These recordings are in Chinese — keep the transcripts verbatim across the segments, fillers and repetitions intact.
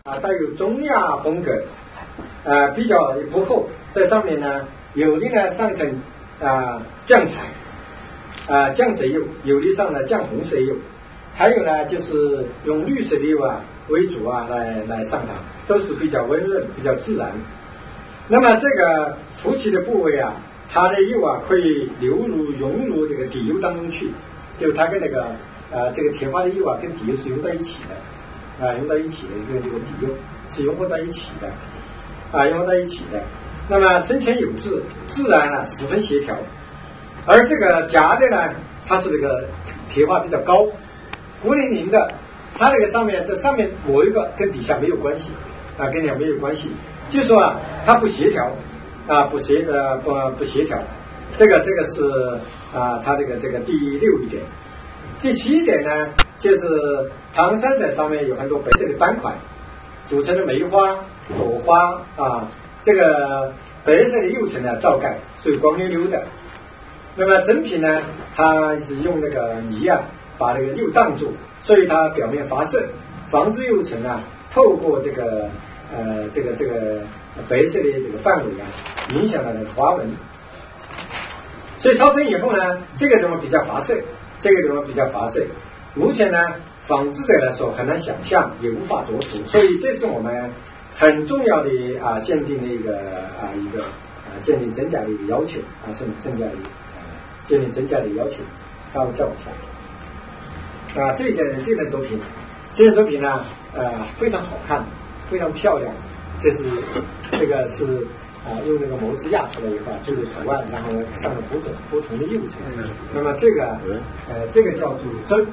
啊，带有中亚风格，啊，比较不厚，在上面呢，有的呢上层啊酱彩，啊酱色釉，有的上呢酱红色釉，还有呢就是用绿色的釉啊为主啊来来上膛，都是比较温润、比较自然。那么这个凸起的部位啊，它的釉啊可以流入融入这个底釉当中去，就它跟那个呃这个铁花的釉啊跟底釉是融到一起的，啊融到一起的，跟这个底釉是融合到一起的，啊融合到一起的。那么深浅有致，自然啊十分协调。而这个夹的呢，它是这个铁花比较高，孤零零的，它那个上面这上面抹一个跟底下没有关系，啊跟底下没有关系。就说啊，它不协调，啊不协呃不不协调，这个这个是啊它这个这个第六一点。第七一点呢，就是唐山在上面有很多白色的斑块，组成的梅花、朵花啊，这个白色的釉层呢罩盖，所以光溜溜的。那么真品呢，它是用那个泥啊把这个釉挡住，所以它表面发色，防止釉层啊透过这个。呃，这个这个白色的这个范围啊，影响了那个花纹。所以烧成以后呢，这个地方比较发色，这个地方比较发色。目前呢，仿制者来说很难想象，也无法着实。所以这是我们很重要的啊鉴定的一个啊一个啊鉴定真假的一个要求啊，真真假的啊鉴定真假的要求。大家叫我一下啊，这件这件作品，这件作品呢，呃，非常好看。非常漂亮，这是这个是啊、呃、用那个模子压出来以后，这个图案，然后上了不同不同的釉层。那么这个呃这个叫主针。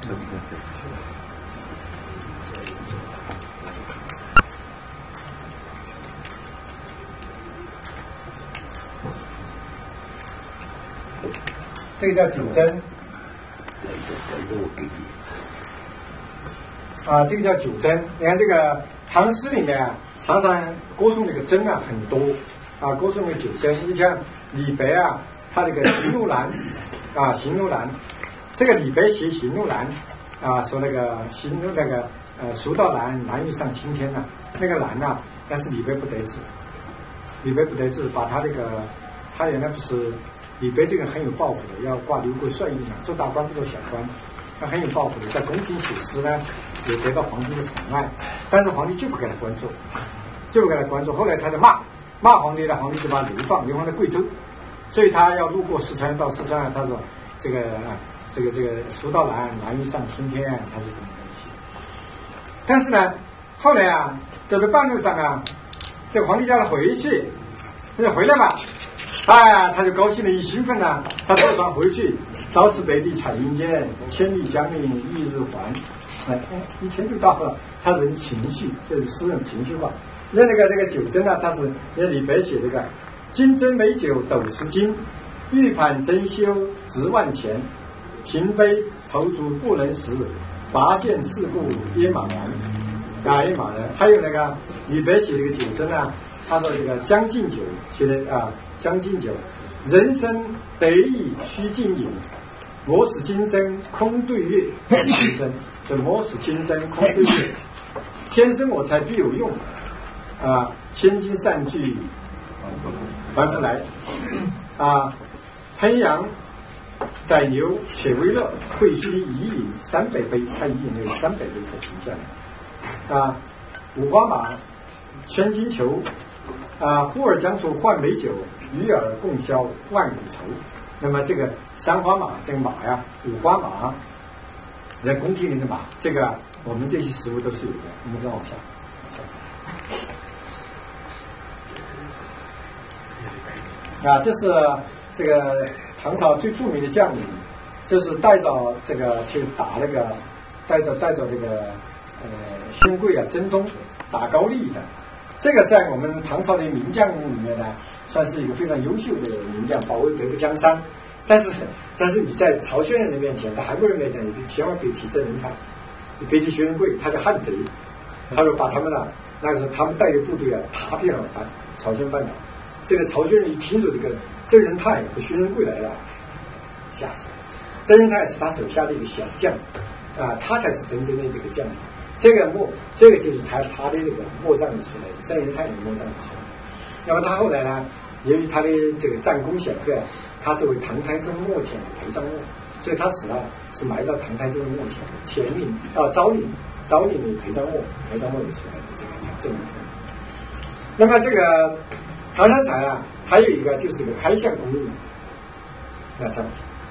这个叫九针。啊，这个叫九针。你看这个唐诗里面啊，常常歌颂这个针啊很多啊，歌颂的九针。你像李白啊，他这个行路兰啊，行路兰，这个李白写行路兰啊，说那个行路那个呃，蜀道难，难于上青天呐、啊，那个难呐、啊，但是李白不得志，李白不得志，把他这个他原来不是李白这个很有抱负的，要挂刘国帅印啊，做大官不做小官。他很有抱负的，在宫廷写诗呢，也得到皇帝的宠爱，但是皇帝就不给他关注，就不给他关注。后来他就骂骂皇帝了，皇帝就把他流放，流放在贵州，所以他要路过四川，到四川他说这个这个这个蜀道难，难于上青天，他是这么东西。但是呢，后来啊，走在半路上啊，这个皇帝叫他回去，他就回来嘛，哎，他就高兴的一兴奋呢，他坐船回去。朝辞白帝彩云间，千里江陵一日还。哎哎，一天就到了。他人情绪，这是诗人情绪化。那那个那个九针呢，他是那李白写这个金针美酒斗十斤，玉盘珍羞值万钱。停杯投足不能食，拔剑四顾烟茫然。啊，烟茫然。还有那个李白写这个九针呢，他说这个将进酒写的啊，将进酒，人生得意须尽饮。莫使金针空对月，金针这莫使金针空对月，天生我材必有用啊！千金散聚还复来啊！烹羊宰牛且为乐，会须一饮三百杯，他一饮有三百杯才停下来啊！五花马，千金裘啊！呼儿将出换美酒，与尔共销万古愁。那么这个三花马，这个马呀，五花马，在宫廷里的马，这个我们这些食物都是有的。我们再往下，啊，这是这个唐朝最著名的将领，就是带着这个去打那个，带着带着这个呃宣贵啊征东打高丽的。这个在我们唐朝的名将里面呢，算是一个非常优秀的名将，保卫北部江山。但是，但是你在朝鲜人的面前，在韩国人面前，你千万别提郑人泰，你别提薛仁贵，他是汉贼，他说把他们呢，那个时候他们带着部队啊，踏遍了朝鲜半岛。这个朝鲜人一听说这个郑人泰和薛仁贵来了，吓死了。郑人泰是他手下的一个小将，啊，他才是真正的这个将领。 这个墓，这个就是他他的这个墓葬里出来的，三元太阳墓葬里出来的。那么他后来呢，由于他的这个战功显赫，他作为唐太宗墓前的陪葬墓，所以他死了是埋到唐太宗墓前前陵啊昭陵昭陵的陪葬墓陪葬墓里出来的这个这个。那么这个唐三彩啊，还有一个就是一个开相工艺，那这样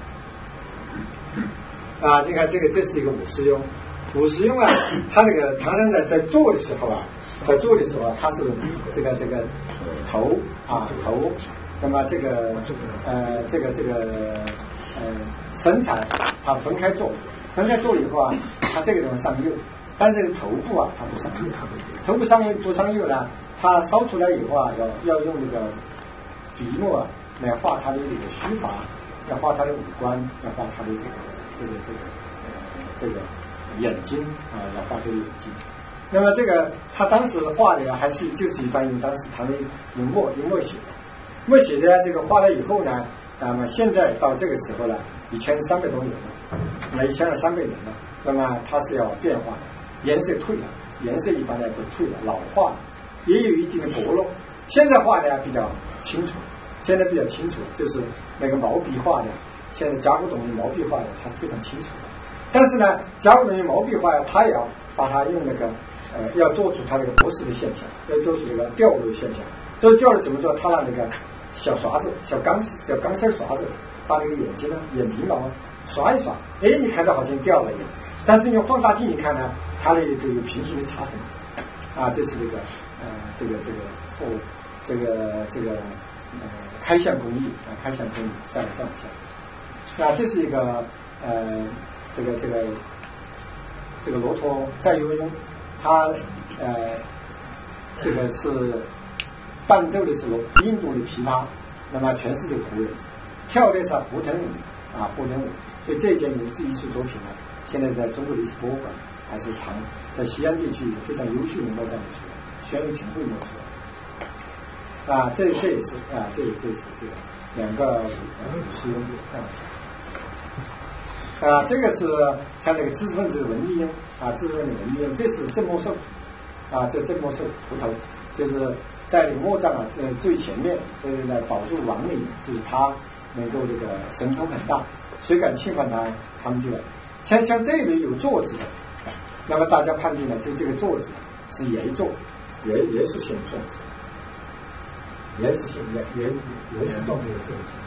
啊，你看这个这是一个武士庸，武士庸啊，他这个唐三彩在做的时候啊，在做的时候啊，他是这个这个头啊头，那么这个呃这个这个呃身材他分开做，分开做了以后啊，他这个东西上釉，但是头部啊它不上釉，头部上釉不上釉呢，它烧出来以后啊，要要用那个笔墨啊来画它的这个须发，要画它的五官，要画它的这个这个这个呃这个眼睛啊，要画这个眼睛。那么这个他当时画的还是就是一般用当时唐的用墨用墨写的，墨写的这个画了以后呢，那么现在到这个时候了，一千三百多年了，那一千二三百年了，那么它是要变化的，颜色退了，颜色一般呢都退了，老化了，也有一定的剥落。现在画的比较清楚，现在比较清楚，就是那个毛笔画的，现在甲骨董的毛笔画的，它是非常清楚的。但是呢，甲骨董的毛笔画呀，它也要把它用那个呃，要做出它那个不实的现象，要做出这个掉落的现象。这个掉落怎么做？它拿那个小刷子、小钢小钢丝刷子，把那个眼睛呢、眼皮毛刷一刷，哎，你看到好像掉了一样。但是你用放大镜一看呢，它的这个平行的插痕啊，这是这个呃，这个这个哦，这个这个呃开相工艺啊，开相工艺在这样下。啊，这是一个呃，这个这个这个骆驼再游泳。他呃，这个是伴奏的是印度的琵琶，那么全是这个胡人，跳的是胡腾舞啊，胡腾舞。所以这件艺术作品呢，现在在中国历史博物馆还是藏在西安地区非常优秀的墓葬里出来，宣武廷会墓出来。啊，这这也是啊，这这是这个两个武士庸这样子。啊，这个是像那个知识分子的文艺啊，知识分子文艺，这是郑墨寿啊，这郑墨寿胡头，就是在那个墓葬啊，这最前面，就是在宝柱王里面，就是他能够这个神通很大，谁敢侵犯他，他们就像像这里有坐子的，那么大家判定呢，就这个坐子是爷坐，爷爷是先坐子，爷是先爷爷爷是动这个坐子。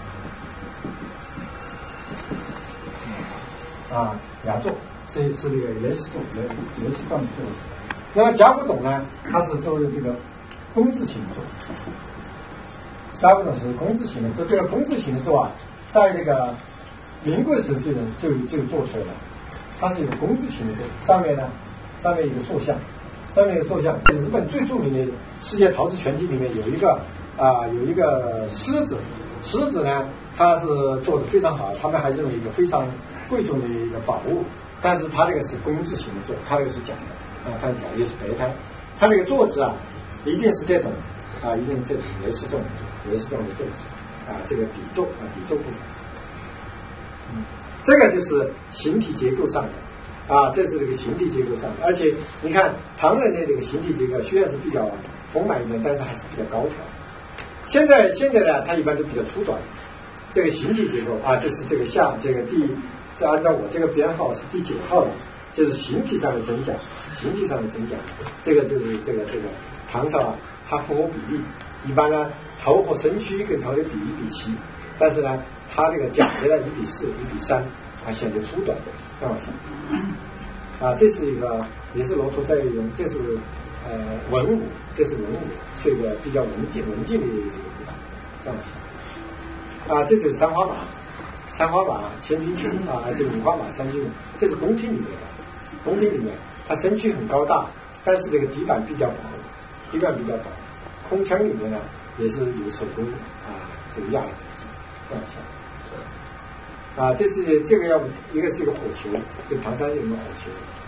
啊，牙座，这是这个原始洞，原原始洞做的。那么甲骨董呢，它是作为这个工字形做，甲骨董是工字形的。就这个工字形是吧，在这个民国时就就就做出来了。它是一个工字形的，上面呢，上面一个塑像，上面一个塑像，日本最著名的世界陶瓷全集里面有一个啊、呃，有一个狮子，狮子呢，它是做的非常好，他们还认为一个非常贵重的一个宝物，但是它这个是工字形的做，它这个是假的啊，它是假的，也是白胎。它这个坐姿啊，一定是这种啊，一定是这种也是这种也是这种的坐姿啊，这个底座啊，底座部分。嗯，这个就是形体结构上的啊，这是这个形体结构上的，而且你看唐人的这个形体结构虽然是比较丰满一点，但是还是比较高挑。现在现在呢，它一般都比较粗短。这个形体结构啊，这是这个像这个第。这按照我这个编号是第九号的，就是形体上的增加，形体上的增加，这个就是这个这个唐朝啊，它符合比例，一般呢头和身躯跟头的比一比七，但是呢它这个假的呢一比四、一比三，啊显得粗短的，这样子。啊，这是一个也是骆驼在用，这是呃文武，这是文武，是一个比较文静文静的这个地方，这样子。啊，这就是三花马。三花马、千军骑啊，这五花马、三军，这是宫廷里面的。宫廷里面，它身躯很高大，但是这个底板比较薄，底板比较薄。空腔里面呢，也是有手工啊，这个压的这样下。啊，这是这个要一个是一个火球，就唐山有一个火球。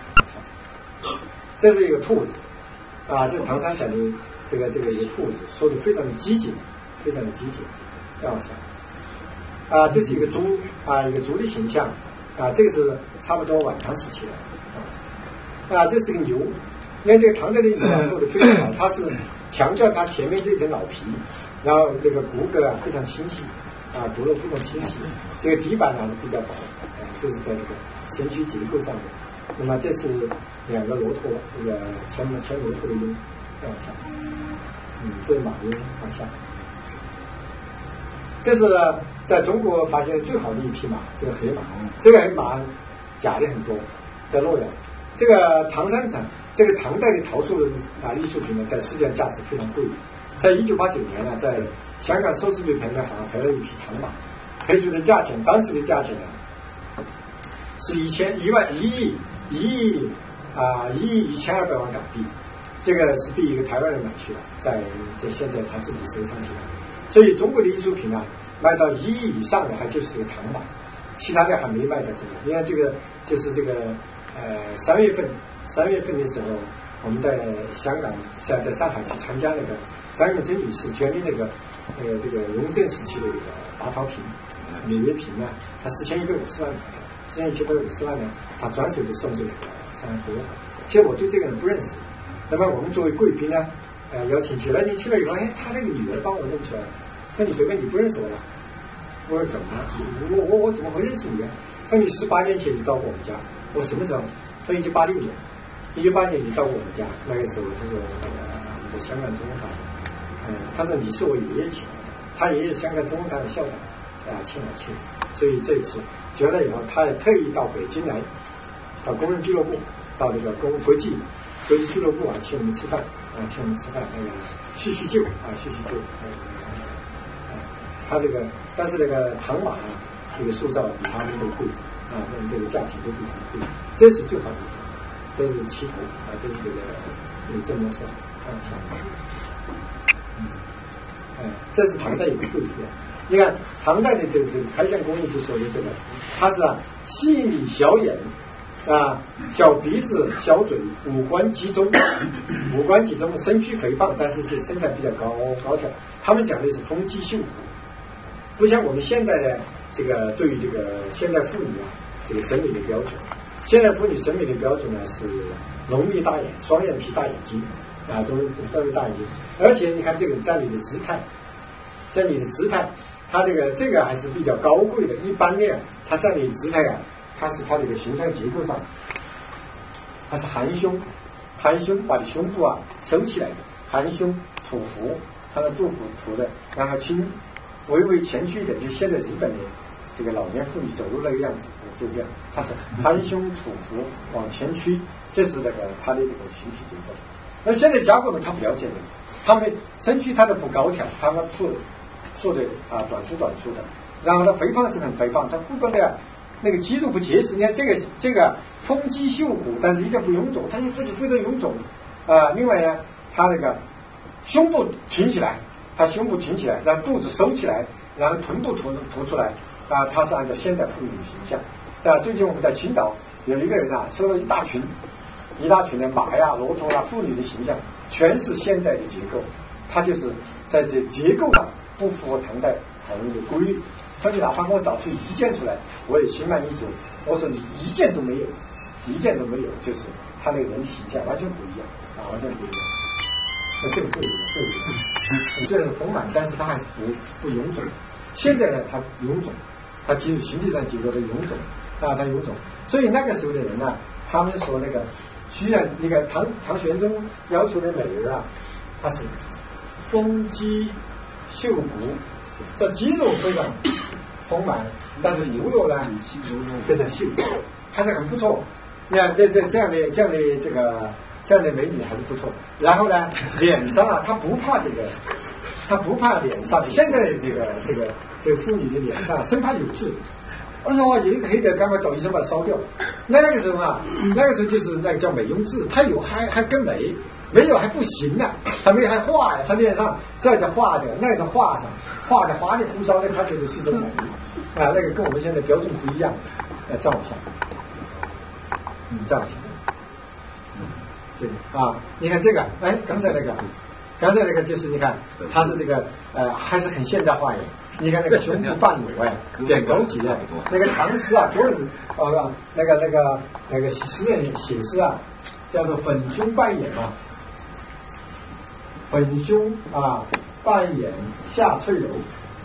这是一个兔子，啊，这唐山讲的这个这个一个兔子，说的非常的机警，非常的机警，这样下。啊，这是一个猪啊，一个猪的形象啊，这个是差不多晚唐时期的。 啊，这是个牛。因为这个唐代的牛啊做的非常好，它是强调它前面这层老皮，然后那个骨骼啊非常清晰，啊骨肉非常清晰，这个底板呢是比较宽，啊这是在这个身躯结构上的。那么这是两个骆驼，这个前面前骆驼的鹰这样下，嗯，这是马鹰往下。这是在中国发现最好的一匹马，这个黑马，这个黑马假的很多，在洛阳。这个唐山城，这个唐代的陶铸啊艺术品呢，在世界价值非常贵。在一九八九年呢，在香港收视率排行榜上赔了一匹唐马，赔出的价钱，当时的价钱呢是一千一万一亿一亿啊一亿一千二百万港币，这个是被一个台湾人买去了，在在现在他自己收藏起来。所以中国的艺术品啊，卖到一亿以上的还就是个唐马，其他的还没卖到这个。你看这个就是这个呃三月份三月份的时候，我们在香港在在上海去参加那个张永贞女士捐的那个呃这个雍正时期的这个大陶瓶美月瓶呢，它四千一百五十万买的，四千一百五十万呢，他转手就送给了上海博物馆。其实我对这个人不认识，那么我们作为贵宾呢，呃邀请去了，你去了以后，哎，他那个女儿帮我弄出来了。说你随便，你不认识我了。我说怎么了？我我我怎么会认识你啊？说你十八年前你到过我们家。我什么时候？说一九八六年，一九八六年你到过我们家。那个时候他说那个我们的香港中文堂，嗯，他说你是我爷爷请的，他爷爷香港中文堂的校长啊，请我去。所以这次绝了以后，他也特意到北京来，到工人俱乐部，到那个工国际国际俱乐部啊，请我们吃饭啊，请我们吃饭那个叙叙旧啊，叙叙旧。他这个，但是那个唐马啊，这个塑造比他们都贵啊，那么这个价钱都比他们贵，这是最好的，这是旗头啊，这是这个这个正模色啊，嗯，哎，这是唐代有个故事。你看唐代的这个这个开箱工艺就说的这个，它是啊细密小眼啊，小鼻子小嘴，五官集中，五官集中，身躯肥胖，但是这身材比较高高挑。他们讲的是丰肌秀骨。不像我们现在的这个对于这个现代妇女啊，这个审美的标准，现代妇女审美的标准呢是浓密大眼、双眼皮、大眼睛啊，都是双眼大眼睛。而且你看这个站立的姿态，站立的姿态，它这个这个还是比较高贵的。一般的它站立的姿态啊，它是它这个形象结构上，它是含胸，含胸把胸部啊收起来的，含胸吐腹，它的肚腹吐的，然后轻。微微前屈一点，就现在日本的这个老年妇女走路那个样子，就这样，它是含胸吐腹往前屈，这是那个它的这个形体结构。那现在加工的他不了解的，他们身躯它的不高挑，他们做做的啊短粗短粗的，然后它肥胖是很肥胖，它腹部的那个肌肉不结实。你看这个这个丰肌秀骨，但是一点不臃肿，它就自己非常臃肿啊。另外呢，它那个胸部挺起来。他胸部挺起来，然后肚子收起来，然后臀部凸凸出来啊，他是按照现代妇女的形象。啊，最近我们在青岛有一个人啊，收了一大群，一大群的马呀、骆驼啊，妇女的形象，全是现代的结构。他就是在这结构上不符合唐代讨论的规律。他就哪怕给我找出一件出来，我也心满意足。我说你一件都没有，一件都没有，就是他那个人的形象完全不一样啊，完全不一样。那这个这个这个，这个丰满，但是它还是不不臃肿。现在呢，它臃肿，它其实形体上结构的臃肿啊，它臃肿。所以那个时候的人呢、啊，他们说那个，虽然那个唐唐玄宗要求的美人啊，它是丰肌秀骨，这肌肉非常丰满，但是骨肉呢非常秀，看着很不错。你看这这这样的这样的这个。这样的美女还是不错。然后呢，脸上啊，她不怕这个，她不怕脸上。现在这个这个这个妇女的脸上生怕有痣。我说我有一个黑的，赶快找医生把它烧掉。那个时候啊，那个时候就是那个叫美容痣，它有还还更美，没有还不行啊，它没有还画呀，它脸上这叫画的，那个画上画的花里胡哨的，它就是是种美啊，那个跟我们现在标准不一样。来照一下，嗯，照一下。对啊，你看这个，哎，刚才那个，刚才那个就是你看，它是这个呃，还是很现代化的。你看那个胸部半裸哎，很高级的。那个唐诗啊，多人呃，那个那个那个诗人写诗啊， 叫做粉胸半掩嘛，粉胸啊半掩下翠柔，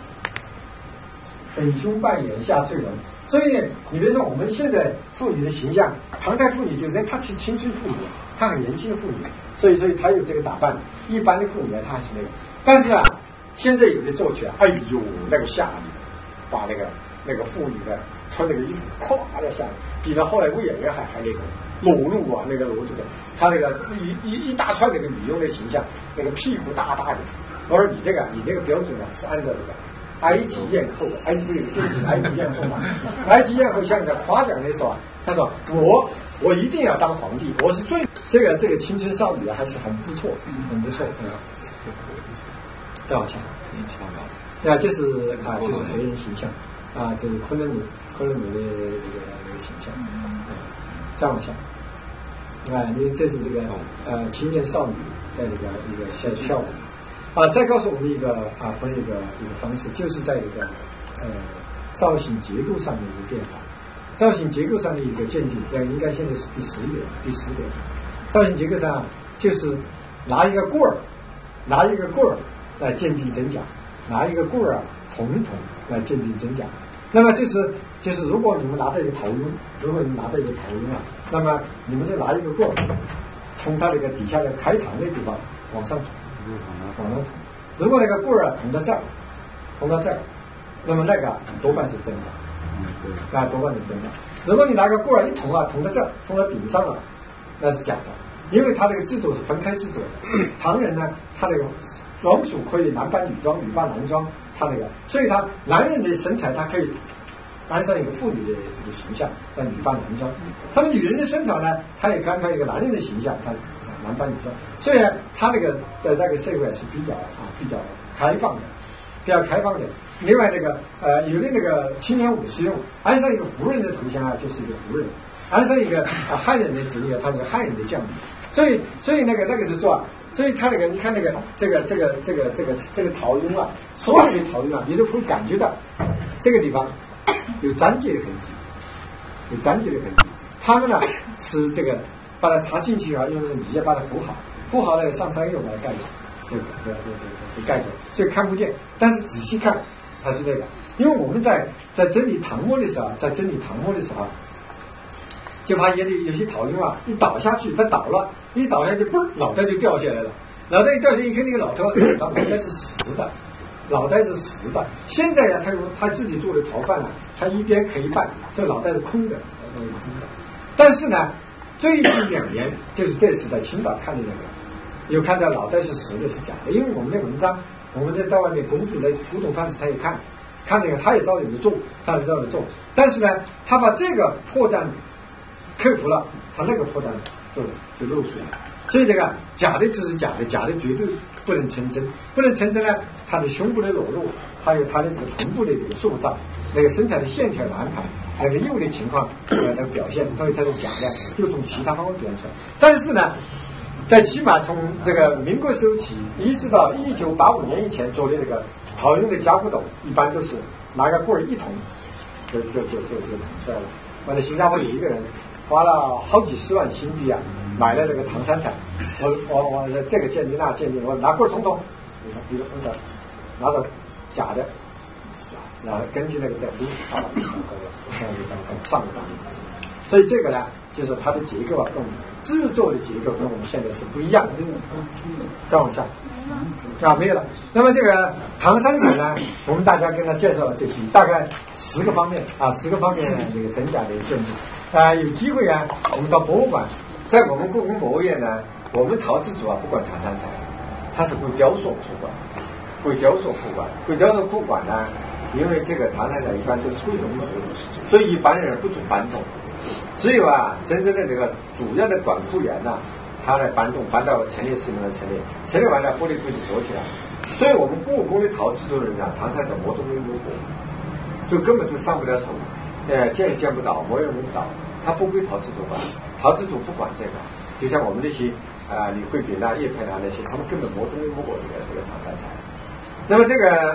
粉胸半掩下翠柔。所以你比如说我们现在妇女的形象，唐代妇女就是她是青春妇女，她很年轻的妇女，所以所以她有这个打扮。一般的妇女她还是那个，但是啊，现在有的做起来，哎呦那个下面把那个那个妇女的穿那个衣服咵的下来，比那后来魏演员还还那个裸露啊，那个裸露的，他那个一一一大串那个女佣的形象，那个屁股大大的。我说你这个你这个标准啊是按照这个埃及艳后，埃及不是就是埃及艳后嘛？埃及艳后向人家夸奖的时候啊，他说我我一定要当皇帝，我是最这个这个青春少女啊还是很不错，很不错。嗯，再往下，那这是啊就是黑人形象啊，就是昆仑奴昆仑奴的这个这个形象。再往下，啊，因为这是这个呃青年少女在这个一个效效果。啊，再告诉我们一个啊，分一个一个方式，就是在一个呃造型结构上的一个变化，造型结构上的一个鉴定，这应该现在是第十点，第十点。造型结构上就是拿一个棍儿，拿一个棍儿来鉴定真假，拿一个棍儿啊捅一捅来鉴定真假。那么就是就是如果你们拿到一个头晕，如果你们拿到一个头晕啊，那么你们就拿一个棍儿从它那个底下的开膛的地方往上捅。往上捅，如果那个棍儿啊捅到这儿，捅到这儿，那么那个多半是真的，啊多半是真的。如果你拿个棍儿一捅啊，捅到这儿，捅到顶上了，那是假的，因为它这个制作是分开制作的。唐人呢，他这个装束可以男扮女装，女扮男装，他那个，所以他男人的身材他可以安上一个妇女的这个形象，叫女扮男装。他们女人的身材呢，他也安排一个男人的形象，他。男扮女装，虽然他那个在那个社会是比较啊比较开放的，比较开放的。另外那个呃有的那个青年武士用安上一个胡人的头像啊，就是一个胡人；安上一个啊汉人的是一个他那个汉人的将领。所以所以那个那个是做，所以他那个你看那个这个这个这个这个这个陶俑啊，所有的陶俑啊，你都会感觉到这个地方有粘结的痕迹，有粘结的痕迹。他们呢是这个。把它插进去啊，用泥啊把它铺好，铺好了上山用把它盖住，对对对对对，盖住，所以看不见。但是仔细看，它是这个。因为我们在在整理唐末的时候，在整理唐末的时候，就怕有的有些陶俑啊，一倒下去，它倒了，一倒下去，嘣，脑袋就掉下来了。脑袋一掉下来，一看那个老头，脑袋是实的，脑袋是实的。现在呀，他有他自己做的陶范啊，他一边可以办，这脑袋是空的，空的。但是呢。最近两年，就是这次在青岛看的那个，有看到脑袋是实的，是假的。因为我们的文章，我们在在外面公主的古董贩子他也看，看那个他也照着做，他也照着做。但是呢，他把这个破绽克服了，他那个破绽就就露出来了。所以这个假的只是假的，假的绝对不能成真，不能成真呢，他的胸部的裸露，还有他的这个臀部的这个塑造，那个身材的线条的安排。那个幼的情况呃的表现，所以它是假的，又从其他方面表现出来。但是呢，在起码从这个民国时候起，一直到一九八五年以前做的这个陶俑的加古董，一般都是拿个棍儿一捅，就就就就就捅出来了。我在新加坡有一个人花了好几十万新币啊，买了这个唐三彩，我我我这个鉴定那鉴定，我拿棍儿捅捅，比如说拿着假的。然后根据那个在历史上的这样一张很上档，所以这个呢，就是它的结构啊，跟制作的结构跟我们现在是不一样的。再往下啊，没有了。那么这个唐三彩呢，我们大家跟他介绍了这些，大概十个方面啊，十个方面的这个真假的鉴定啊，有机会啊，我们到博物馆，在我们故宫博物院呢，我们陶制组啊，不管唐三彩，它是归雕塑主管，归雕塑副管，归雕塑副管呢。因为这个唐三彩一般都是贵重物，所以一般人不准搬动，只有啊真正的这个主要的管库员呐、啊，他来搬动，搬到陈列室里面陈列，陈列完了玻璃柜就锁起来。所以我们故宫的陶制作人啊，唐三彩摸都没摸过，就根本就上不了手，呃，见也见不到，摸也摸不到，他不归陶制组管，陶制组不管这个。就像我们那些啊、呃、李惠敏啊、叶佩啊那些，他们根本摸都没摸过这个这个唐三彩。那么这个。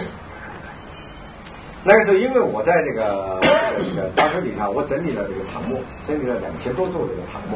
那个时候，因为我在这个这个这个大学里头，我整理了这个唐末，整理了两千多座这个唐末，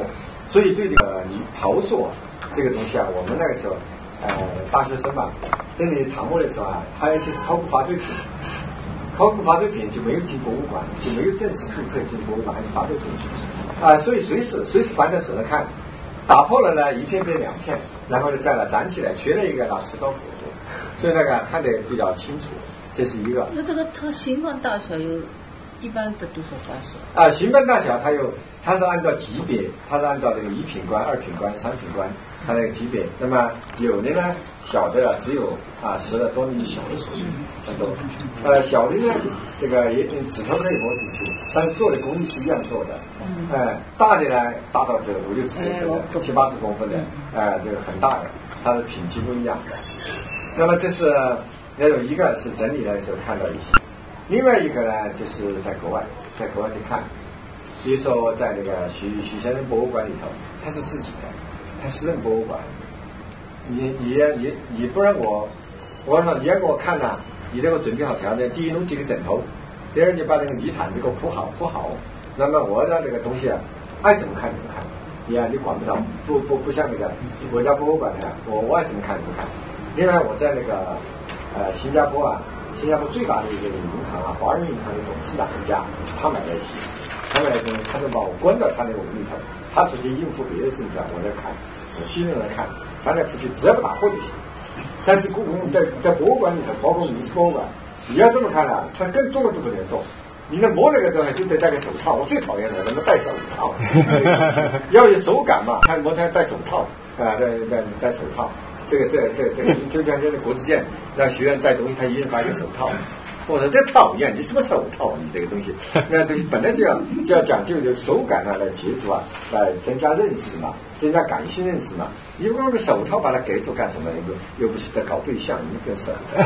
所以对这个你陶塑这个东西啊，我们那个时候呃大学生嘛，这里唐末的时候啊，还有就是考古发掘品，考古发掘品就没有进博物馆，就没有正式注册进博物馆，还是发掘品啊、呃，所以随时随时搬在手上看，打破了呢一片变两片，然后呢再来展起来，缺了一个拿石膏补，所以那个看得比较清楚，这是一个。 那这个它形状大小有一般的多少大小？ 啊，形状大小它有，它是按照级别，它是按照这个一品官、二品官、三品官，它那个级别。那么有的呢，小的只有啊十来多厘米小的手指很多，呃，小的呢，这个也指头可以摸指出，但是做的工艺是一样做的。嗯。呃，大的呢，大到这五六十公分的、七八十公分的，呃，这个很大的，它的品级不一样的。那么这是那种一个是整理的时候看到一些。另外一个呢，就是在国外，在国外去看，比如说在那个徐徐先生博物馆里头，它是自己的，它私人博物馆，你你你你不让我，我说你要给我看呐、啊，你得给我准备好条件，第一弄几个枕头，第二你把那个泥毯子给我铺好铺好，那么我的这个东西啊，爱怎么看怎么看，你啊你管不着，不不不像那个国家博物馆那样，我我爱怎么看怎么看。另外我在那个呃新加坡啊。新加坡最大的一个银行啊，华人银行的董事长家，他买了一些，他买了东西，他就把我关到他那个屋里头，他出去应付别的事情，我在看，仔细的来看，翻来覆去，只要不打破就行。但是故宫在在博物馆里头，包括历史博物馆，你要这么看了、啊，他更做都不能做。你那摸那个东西就得戴个手套，我最讨厌的，能不能戴手套？要有手感嘛，看摸它戴手套啊，戴戴戴手套。这个这个这个这个，就像现在国子监让学员带东西，他一人发一个手套。我说这讨厌，你什么手套？你这个东西，那东西本来就要就要讲究这个手感啊，来接触啊，来增加认识嘛，增加感性认识嘛。你用个手套把它给住干什么？又又不是在搞对象，你个手套。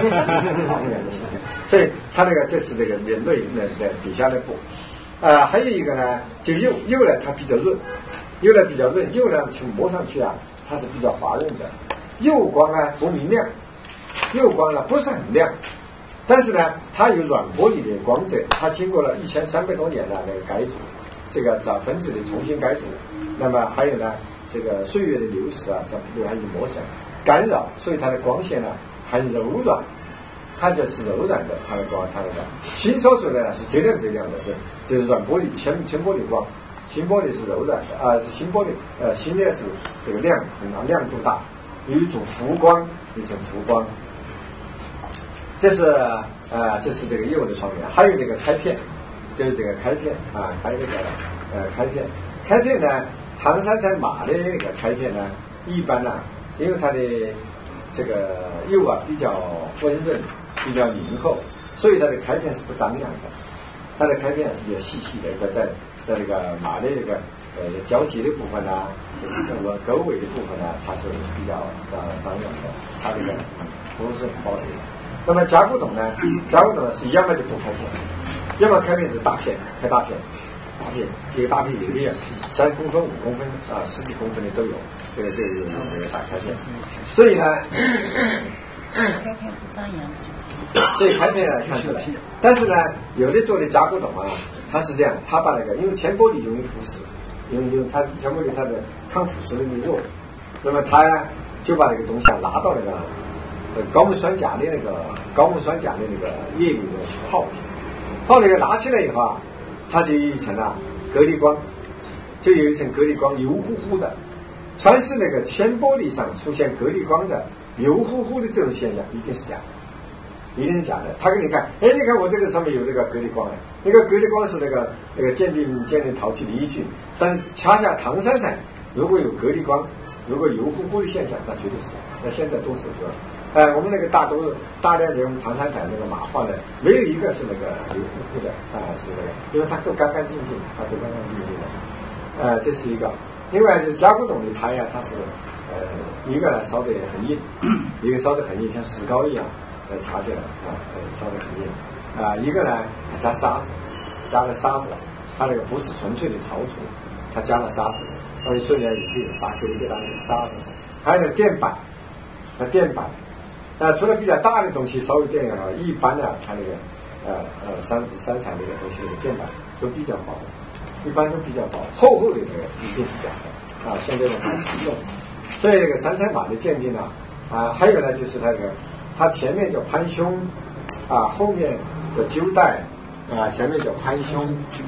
所以他那个这是这个人类那那底下的布。啊、呃，还有一个呢，就釉釉呢，它比较润，釉呢比较润，釉呢去摸上去啊，它是比较滑润的。釉光啊不明亮，釉光呢不是很亮，但是呢它有软玻璃的光泽，它经过了一千三百多年的那个改组，这个找分子的重新改组，那么还有呢这个岁月的流逝啊，这对它有磨损干扰，所以它的光线呢很柔软，看着是柔软的，它的光它那个新烧出来呢是贼亮贼亮的，对，这是软玻璃铅铅玻璃光，新玻璃是柔软的啊，新玻璃呃新的是这个亮很亮度大。有一种浮光，一种浮光，这是呃，这是这个釉的方面，还有这个开片，就是这个开片啊，还有这个呃开片，开片呢，唐三彩马的那个开片呢，一般呢，因为它的这个釉啊比较温润，比较凝厚，所以它的开片是不张亮的，它的开片是比较细细的，一个在在那个马的这个。呃，交集的部分呢、啊，这个沟尾的部分呢、啊，它是比较张张亮的，它这个不是很包的。那么甲骨董呢，甲骨董呢是要么就不开片，要么开片是大片，开大片，大片一个大片有的三公分、五公分啊，十几公分的都有，这个这个有这个大开片。所以呢， 开片不张扬。 所以开片呢看出来，但是呢，有的做的甲骨董啊，它是这样，它把那个因为铅玻璃容易腐蚀。因为因为它全部的它的抗腐蚀能力弱，那么它呀就把这个东西啊拿到那个呃高锰酸钾的那个高锰酸钾的那个液里面去泡，泡那个拿起来以后啊，它就有一层啊隔离光，就有一层隔离光油乎乎的。凡是那个铅玻璃上出现隔离光的油乎乎的这种现象，一定是假的。一定是假的，他给你看，哎，你看我这个上面有这个隔离光了，那个隔离光是那个那个鉴定鉴定陶器的依据，但是恰恰唐三彩如果有隔离光，如果油乎乎的现象，那绝对是假的。那现在都是这样，哎、呃，我们那个大都大量的用唐三彩那个马画的，没有一个是那个油乎乎的啊、呃，是那个，因为它都干干净净，它都干干净净的，呃，这是一个。另外就是甲骨董的胎呀，它是呃一个呢烧得很硬，一个烧得很硬，像石膏一样。呃，插起来啊，呃，烧得很硬啊、呃。一个呢，加沙子，加了沙子，它那个不是纯粹的陶土，它加了沙子，所以虽然也是有沙给一个当有沙子。还有那个垫板，那垫板，呃，除了比较大的东西稍微垫啊，一般的它那个呃呃三三彩那个东西那个垫板都比较薄， 一般都比较薄，厚厚的这个一定是假的啊，相对来讲重。所以这个三彩码的鉴定呢，啊，还有呢就是它这个，它前面叫攀胸，啊，后面叫揪带，啊，前面叫攀胸，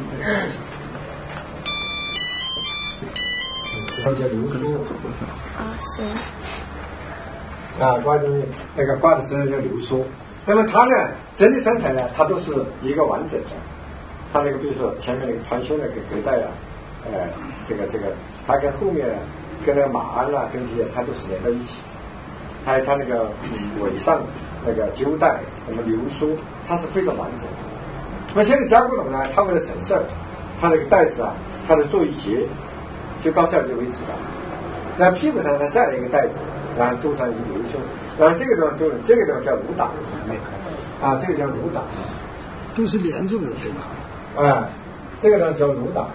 后叫流苏。 啊，是。 啊，挂的那个挂的身上叫流苏。那么它呢，整体三彩呢，它都是一个完整的。它那个比如说前面那个盘胸那个隔带啊，呃，这个这个，它跟后面跟那个马鞍啊，跟这些它都是连在一起。还有它那个尾上那个揪带，那么流苏，它是非常完整的。那么现在加古董呢，它为了省事儿，它那个带子啊，它是做一节，就到这儿就为止了。那屁股上呢再来一个带子，然后周上一个流苏，然后这个地方就这个地方叫乳档，啊，这个叫乳档， 都是连住的，对吧？ 啊，这个呢叫乳档，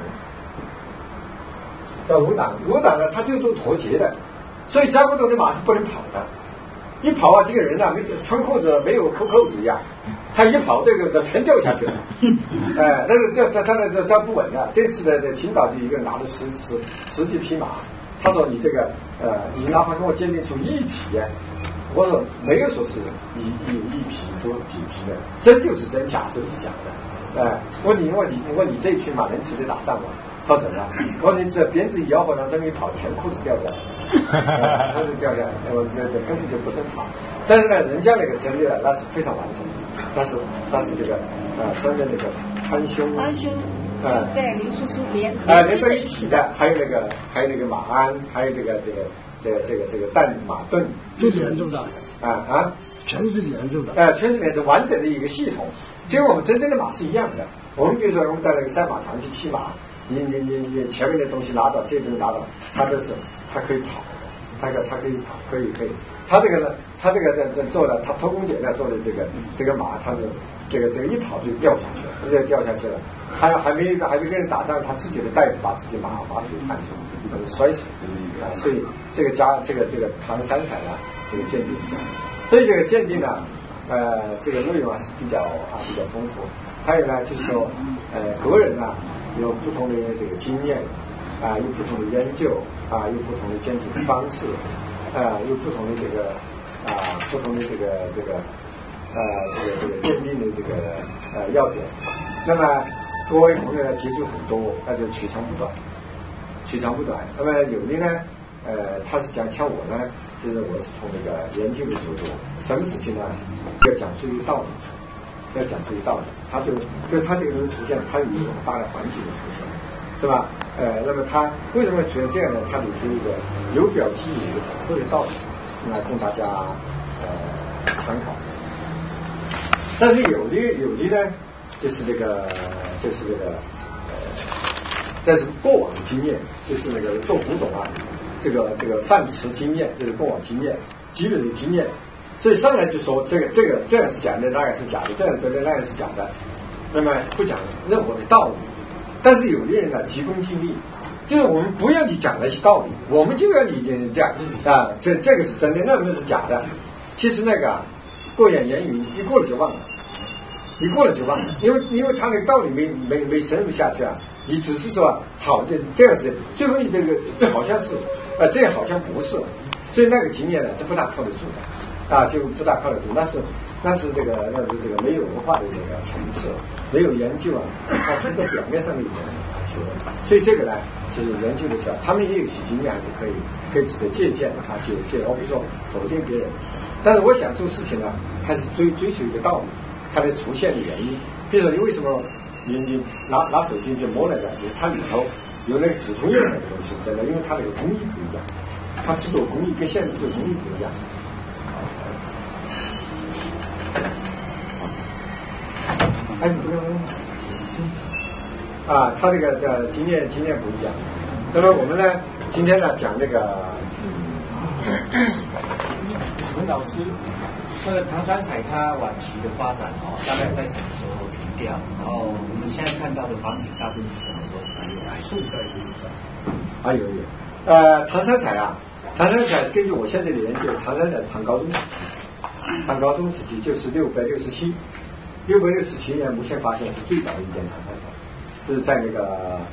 叫乳档，乳档呢它就都脱节的，所以加古董的马是不能跑的，一跑啊，这个人啊没穿裤子没有扣扣子一样，他一跑这个全掉下去了，哎，但是这他他那个站不稳了。这次的在青岛的一个拿了十十十几匹马，他说你这个呃，你哪怕跟我鉴定出一匹，我说没有说是一有一匹多几匹的，真就是真，假就是假的。哎，我你我你我你这一群马能值得打仗吗？他怎么样？我说你这鞭子一摇，好像等于跑，全裤子掉下来，裤子掉下来，我这这根本就不能跑。但是呢，人家那个整理呢，那是非常完整的，那是那是这个呃上面那个攀胸， 攀胸， 呃， 对，流苏是连啊连在一起的，还有那个还有那个马鞍，还有这个这个这个这个这个担马盾， 都连住的啊啊。 全是连住的， 哎、呃，全是连着完整的一个系统，这跟我们真正的马是一样的。我们比如说我们到那个赛马场去骑马，你你你你前面的东西拿到，这东西拿到，它都是它可以跑，它可它可以跑，可以可以。它这个呢，它这个在在做的，它偷工减料做的这个这个马，它是这个这个一跑就掉下去了，直接掉下去了。还还没还没跟人打仗，他自己的带子把自己马马腿绊住，摔死啊！所以这个加这个这个唐三彩啊，这个鉴定是。所以这个鉴定呢，呃，这个内容啊是比较啊比较丰富。还有呢，就是说，呃，个人呢有不同的这个经验，啊，有不同的研究，啊，有不同的鉴定方式，啊，有不同的这个啊不同的这个这个呃这个这个鉴定的这个呃要点。那么各位朋友呢接触很多，那就取长补短，取长补短。那么有的呢，呃，他是讲像我呢。就是我是从那个研究的角度，什么事情呢？要讲出一个道理，要讲出一个道理。他就就他这个人出现，他有一种大的环境的出现，是吧？呃，那么他为什么出现这样呢？他里头一个有表基于一个统合的道理，那供大家呃参考。但是有的有的呢，就是那个就是那个呃，但是过往的经验，就是那个做古董啊。这个这个范词经验就是过往经验积累的经验，所以上来就说这个这个这样是假的，那样是假的，这样真的那样是假的，那么不讲任何的道理。但是有的人呢急功近利，就是我们不要你讲那些道理，我们就要你这样啊，这这个是真的，那个是假的。其实那个啊，过眼烟云，一过了就忘了，一过了就忘了，因为因为他那个道理没没没深入下去啊。你只是说好的这样是，最后你这个这好像是，呃，这好像不是，所以那个经验呢是不大靠得住的，啊，就不大靠得住。那是那是这个那是这个没有文化的这个层次，没有研究啊，它是个表面上的一种学问。所以这个呢，就是研究的时候，他们也有些经验还是可以可以值得借鉴啊，借鉴。我比如说否定别人，但是我想做事情呢，还是追追求一个道理，它的出现的原因。比如说你为什么？你你拿拿手机去摸那个，就是它里头有那个止痛药那个东西，真的，因为它那个工艺不一样，它制作工艺跟现在制作工艺不一样。哎，你不用问啊，他这个的经验经验不一样。那么我们呢，今天呢讲这个， 陈老师，那个唐三彩它晚期的发展哦，大概在什么时候停掉？然后我们现在看到的仿品大部分是什么时候才有来？宋代有的。 啊有有，呃，唐三彩啊，唐三彩根据我现在的研究，唐三彩唐高宗时期，唐高宗时期就是六百六十七，六百六十七年目前发现是最早的一件唐三彩，这是在那个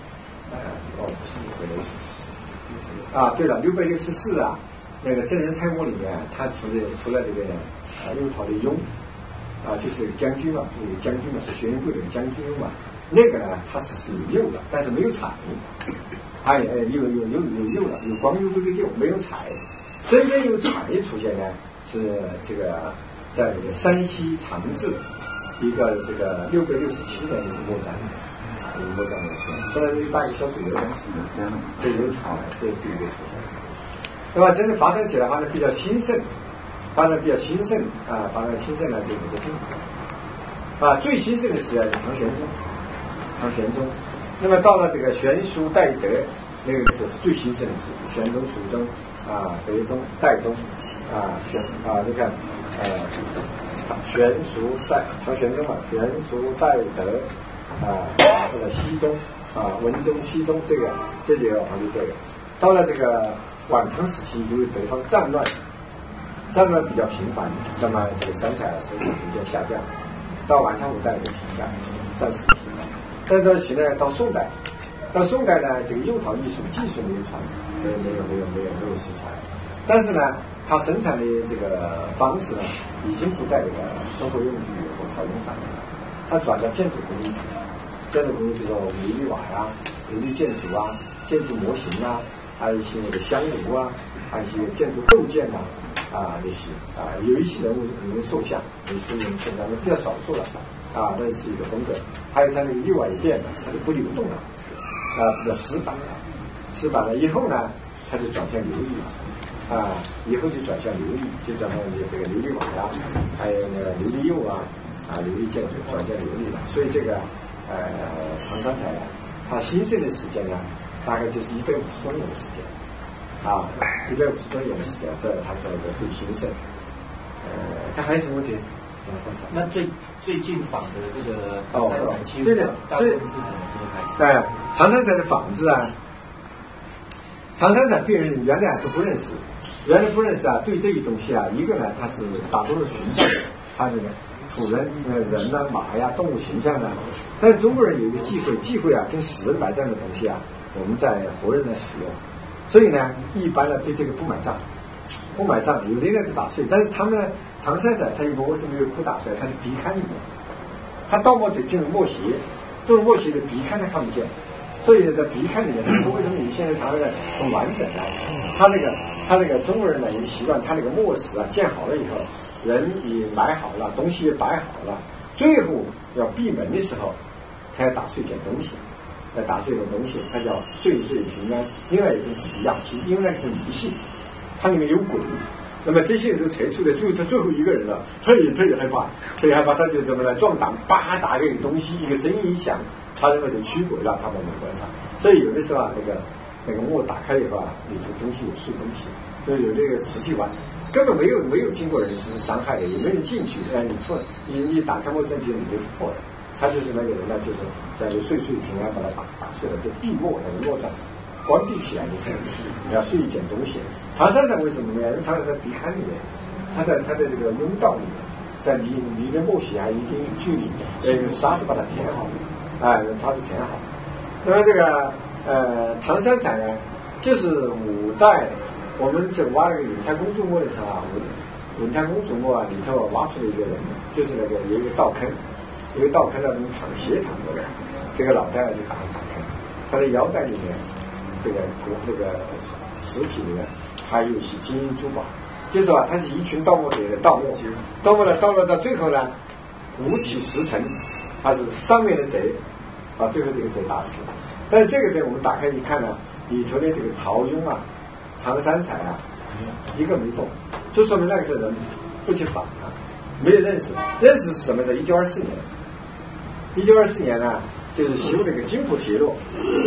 呃，哦，不是六百六十四。啊，对了，六百六十四啊，那个真人猜谜里面，他除了除了这个啊六朝的雍啊，就是将军嘛，这个将军嘛，是玄云贵的将军嘛。那个呢，它是有釉的，但是没有彩。哎哎，有有有有釉了，有光釉这个釉，没有彩。真正有彩出现呢，是这个在这个山西长治一个这个六百六十七年的一个墓葬，一个墓葬的出现。虽然这个大概小水有点是这样的，这有彩对对对出现。那么真正发展起来，发展比较兴盛，发展比较兴盛啊，发展兴盛呢就是这个啊，最兴盛的时代是唐玄宗。唐玄宗，那么到了这个玄书代德，那个是最兴盛的时期。玄宗、肃宗啊、德宗、代宗啊、玄啊，你看，呃，玄书代唐玄宗啊，玄书代德啊，这个熹宗啊、文宗、熹宗，这个这几个皇帝这个，到了这个晚唐时期，由于北方战乱，战乱比较频繁，那么这个三彩生产逐渐下降，到晚唐五代就停下来，暂时停了。但到现在到宋代，到宋代呢，这个釉陶艺术技术没有传，没有没有没有没有没有失传，但是呢，它生产的这个方式呢，已经不在这个生活用具和陶用上面了，它转到建筑工艺上。建筑工艺，比如说琉璃瓦呀、琉璃建筑啊、建筑模型啊，还有一些那个香炉啊，还有一些建筑构件啊啊那些啊，有一些人物人塑像，也是现在比较少数了。啊，那是一个风格。还有它那个釉瓦也变了，它就不流动了，啊，比较死板了。死板了以后呢，它就转向琉璃了，啊，以后就转向琉璃，就转向这个琉璃瓦呀，还有那个琉璃釉啊，啊，琉璃建筑转向琉璃了。所以这个呃唐三彩啊，它兴盛的时间呢，大概就是一百五十多年的时间，啊，一百五十多年的时间，这它在这最兴盛。呃，它还有什么问题？ 那最最近仿的这个哦， 这个这是怎么怎么开始？ 哎，唐三彩的仿制啊，唐三彩别人原来都不认识，原来不认识啊。对这些东西啊，一个呢，它是大多数形象，它这个土人、呃人呐、啊、马呀、动物形象啊。但是中国人有一个忌讳，忌讳啊，跟死人摆这样的东西啊，我们在活人来使用，所以呢，一般呢对这个不买账。不买账，有的人就打碎，但是他们呢，唐三彩他一个为什么有哭打碎？他的鼻龛里面，他盗墓者进入墨鞋，这种墨鞋的鼻龛他看不见，所以在鼻龛里面，他为什么有些人唐三彩很完整呢？他那个他那个中国人呢，有个习惯，他那个墨石啊建好了以后，人也埋好了，东西也摆好了，最后要闭门的时候，才要打碎一件东西，要打碎一件东西，他叫岁岁平安，另外也跟自己要拼，因为那个是迷信。它里面有鬼，那么这些人都猜出来，最后他最后一个人了，他也他也害怕，他也害怕，他就怎么来壮胆，叭打一个东西，一个声音一响，他认为就驱鬼了，他把门关上。所以有的时候啊，那个那个墨打开以后啊，里头东西有碎东西，就有这个瓷器玩，根本没有没有经过人是伤害的，也没人进去，哎，你错，你你打开墨证其实里面是破的，他就是那个人呢，就是在这岁岁平安把它打打碎了，就闭墨那个墨证。关闭起来的时候，你要碎一件东西。唐三彩为什么呢？因为它在鼻龛里面，它在它的这个甬道里面，在离离的墨血还有一定距离，呃，用沙子把它填好，啊、呃，用沙子填好。那么这个呃唐三彩呢，就是五代我们这挖那个永泰公主墓的时候啊，永泰公主墓啊里头挖出了一个人，就是那个有一个道坑，有一个道坑那种躺斜躺着的，这个老太太就打了打坑，他的腰带里面。这个这个实体里面还有一些金银珠宝，就是说、啊、它是一群盗墓者的盗墓，盗墓呢，盗墓到最后呢，五起十成，它是上面的贼把最后这个贼打死了。但是这个贼我们打开一看呢，里头的这个陶雍啊、唐三彩啊，一个没动，就说明那个时候人不去仿啊，没有认识，认识是什么时候？一九二四年，一九二四年呢，就是修那个津浦铁路。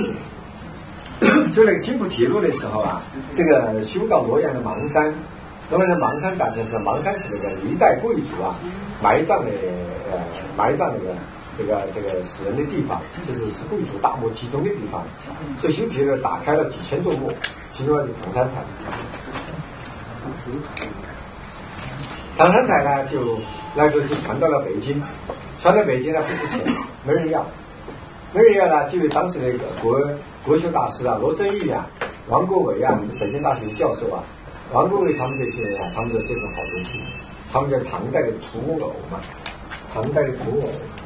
修那个津浦铁路的时候啊，这个修到洛阳的邙山，洛阳的邙山大家知道，邙山是那个历代贵族啊埋葬的呃埋葬那个这个这个死人的地方，就是是贵族大墓集中的地方，所以修铁路打开了几千座墓，其中是唐三彩。唐三彩呢，就那时候就传到了北京，传到北京呢不值钱，没人要。 那个以后呢，就有当时那个国国学大师啊，罗振玉啊、王国维啊，北京大学的教授啊，王国维他们这些人啊，他们的这种好东西，他们叫唐代的土偶嘛，唐代的土偶，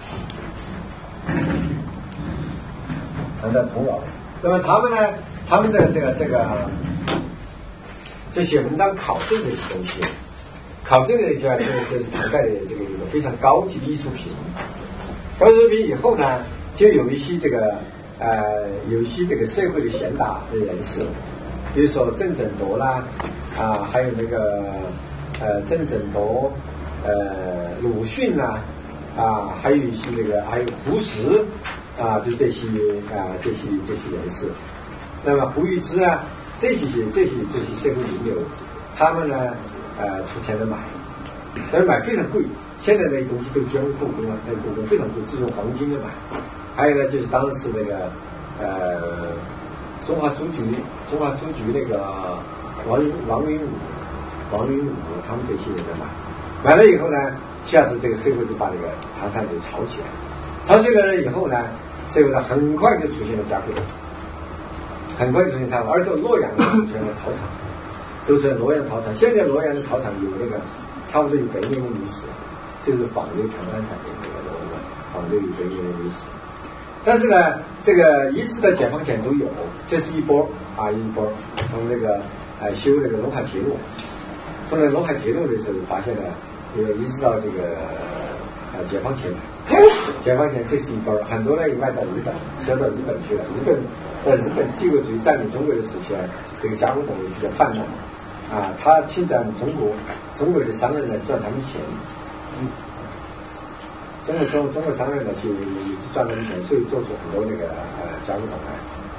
唐代土偶。那么他们呢，他们的这个这个这些文章考证的东西，考证的就这这是唐代的这个一个非常高级的艺术品。高级艺术品以后呢，就有一些这个呃有一些这个社会的贤达的人士，比如说郑枕铎啦啊，还有那个呃郑枕铎、呃鲁迅啦啊，还有一些这个还有胡适啊，就这些啊这些这些人士。那么胡玉芝啊，这些这些这些社会名流，他们呢呃出钱来买，但是买非常贵。现在那些东西都捐故宫了，那故宫非常贵，只用黄金的买。还有呢，就是当时那个呃中华书局，中华书局那个王云王云武、王云武他们这些人买，买了以后呢，一下子这个社会就把那个唐山给炒起来，炒起来了以后呢，社会上很快就出现了加固，很快就出现它，而且洛阳出现了陶厂，都是洛阳陶厂。现在洛阳的陶厂有那个差不多有百年的历史。就是仿这唐山产的那个楼的，仿这有百年的历史。但是呢，这个一直到解放前都有，这是一波啊一波。从那个呃修那个陇海铁路，从那个陇海铁路的时候发现呢，呃一直到这个呃解放前，解放前这是一波，很多人也卖到日本，销到日本去了。日本在日本帝国主义占领中国的时期呢，这个加工工业比较泛滥啊，他侵占中国，中国的商人来赚他们钱。嗯，中国中中国商人呢就赚了钱，所以做出很多那个呃加工厂来。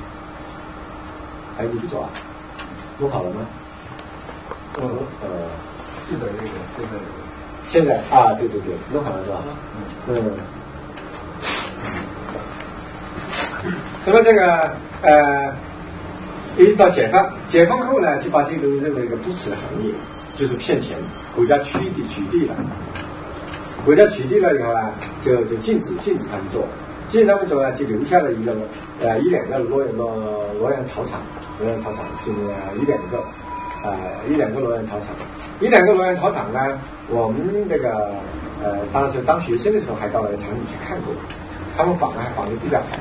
哎，你不做啊？弄好了吗？嗯呃， 日本那个现在现在啊，对对对，弄好了是吧？嗯嗯。那么这个呃，一直到解放，解放后呢，就把这个认为一个不耻的行业，就是骗钱，国家取缔取缔了。国家取缔了以后啊，就就禁止禁止他们做，禁止他们做啊，就留下了一个呃一两个洛洛洛阳陶厂，洛阳陶厂就是一两个，呃一两个洛阳陶厂，一两个洛阳陶厂呢，我们这个呃当时当学生的时候还到那个厂里去看过，他们仿还仿的比较好。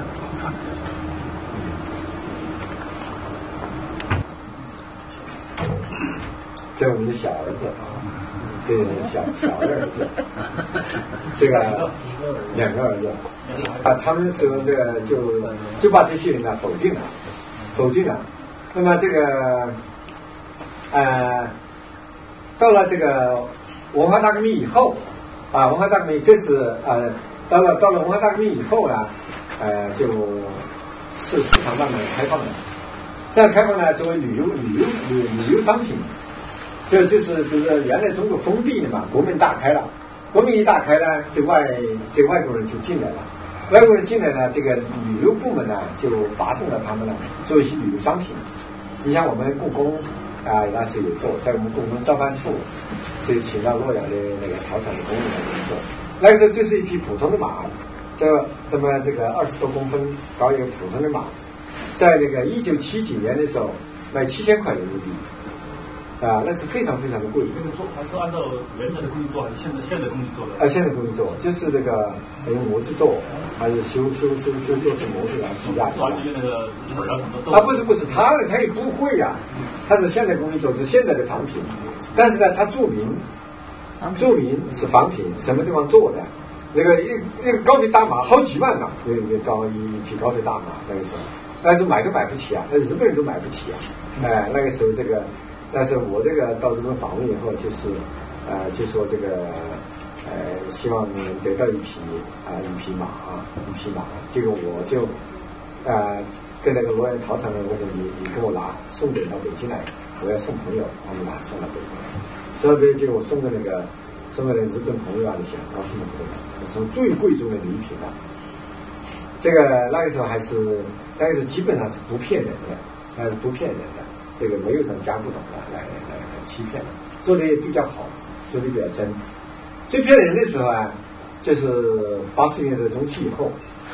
这是我们的小儿子啊。对，小小儿子，这个两个儿子啊，他们说这个就就把这些人呢否定了，否定了。那么这个呃，到了这个文化大革命以后啊，文化大革命这是呃，到了到了文化大革命以后呢，呃，就是市场慢慢开放了，这样开放呢，作为旅游旅游旅旅游商品。这就是就是原来中国封闭的嘛，国门大开了，国门一大开呢，这外这外国人就进来了，外国人进来呢，这个旅游部门呢就发动了他们呢做一些旅游商品。你像我们故宫啊，那时有做，在我们故宫照办处就请到洛阳的那个陶厂的工人来做，那个时候就是一匹普通的马，这这么这个二十多公分高一个普通的马，在那个一九七几年的时候卖七千块人民币。啊，那是非常非常的贵。 那个做还是按照原来的工艺做，还是现在现在工艺做的？ 啊，现在工艺做，就是那个用模子做，还有修修修修做成模子然后出价。 完全那个啊，不是不是，他他也不会呀、啊，他是现代工艺做，是现在的仿品，但是呢，他注明注明是仿品，什么地方做的？那个一那个高腿大马好几万呢，那个高一匹高腿大马那个时候，但是买都买不起啊，那日本人都买不起啊，哎，那个时候这个。但是我这个到日本访问以后，就是呃，就说这个呃，希望能得到一匹啊、呃、一匹马啊一匹马，这个我就呃跟那个洛阳陶厂的我说你你给我拿送给到北京来，我要送朋友，他们拿送到北京，所以就我送给那个送给那个日本朋友啊那些高兴的朋友，送最贵重的礼品啊。这个那个时候还是那个时候基本上是不骗人的，那是不骗人的。这个没有什么加不懂的来来来欺骗，做的也比较好，做的比较真。最骗人的时候啊，就是八十年代中期以后，